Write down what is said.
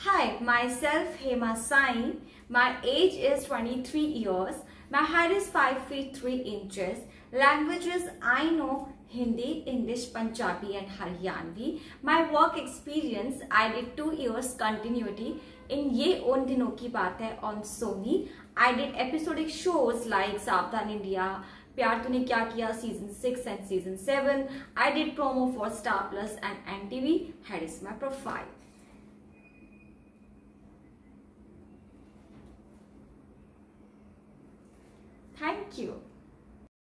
Hi, myself Hema Sai. My age is 23 years. My height is 5 feet 3 inches. Languages I know Hindi, English, Punjabi and Haryanvi. My work experience I did 2 years continuity in Ye Un Dino Ki Baat Hai on Sony. I did episodic shows like Savdhan India, Pyar Tune Kya Kiya season 6 and season 7. I did promo for Star Plus and NTV. Here is my profile. Thank you.